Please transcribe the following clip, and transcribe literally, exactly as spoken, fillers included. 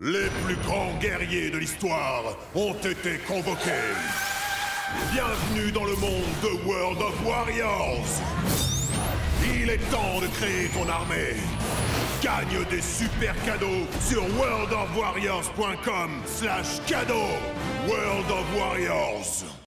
Les plus grands guerriers de l'histoire ont été convoqués. Bienvenue dans le monde de World of Warriors. Il est temps de créer ton armée. Gagne des super cadeaux sur world of warriors point com slash cadeaux. World of Warriors.